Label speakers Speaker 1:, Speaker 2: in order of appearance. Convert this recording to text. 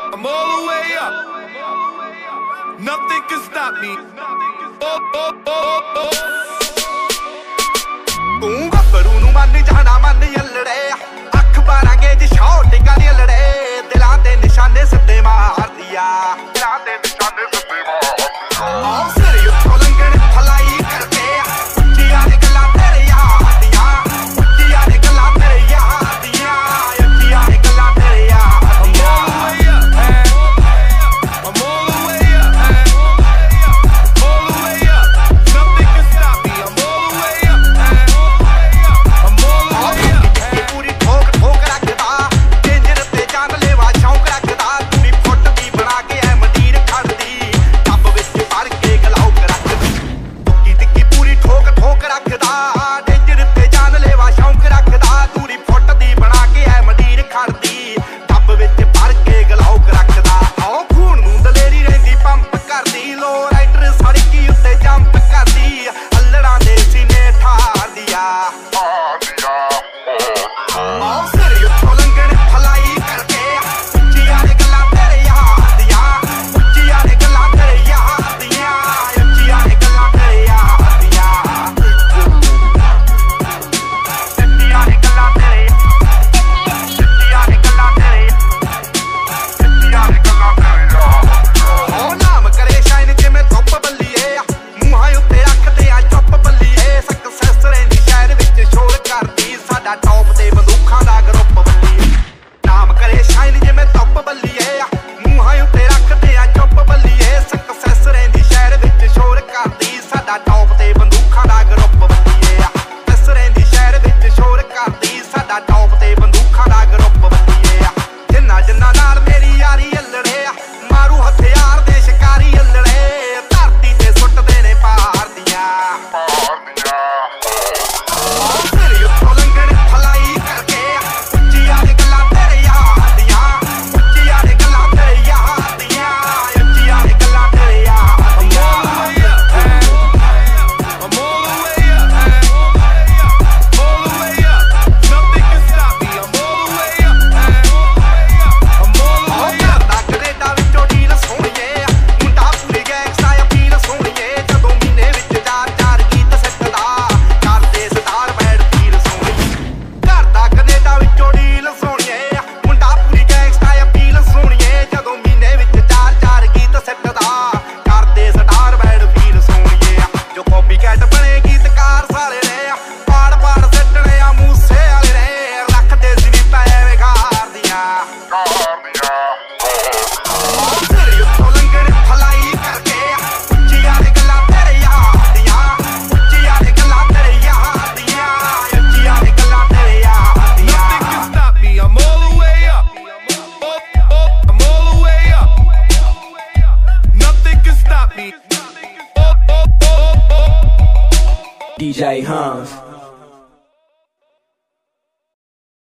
Speaker 1: I'm all the way up. Nothing can stop me.
Speaker 2: ਤੂੰ ਗੱਭਰੂ ਨੂੰ ਮੰਨ ਜਾਣਾ ਮੰਨ ਯੱਲੜੇ ਅੱਖ ਬਾਰਾਂਗੇ ਜੀ ਸ਼ੌਟ ਗਾਲੀ ਯੱਲੜੇ ਦਿਲਾਂ ਦੇ ਨਿਸ਼ਾਨੇ ਸਿੱਧੇ ਮਾਰਦੀ ਆ ਦਿਲਾਂ ਦੇ ਨਿਸ਼ਾਨੇ ਸਿੱਧੇ ਮਾਰਦੀ ਆ ਸਿਰ ਉੱਤੋਂ ਲੰਘਣ ਫਲਾਈ ਕਰਕੇ ਉੱਚੀਆਂ ਨੇ ਗੱਲਾਂ ਤੇਰੇ ਯਾਰ ਦੀਆਂ ਉੱਚੀਆਂ ਨੇ ਗੱਲਾਂ ਤੇਰੇ ਯਾਰ ਦੀਆਂ ਉੱਚੀਆਂ ਨੇ ਗੱਲਾਂ ਤੇਰੇ ਯਾਰ
Speaker 3: BHAI, huh?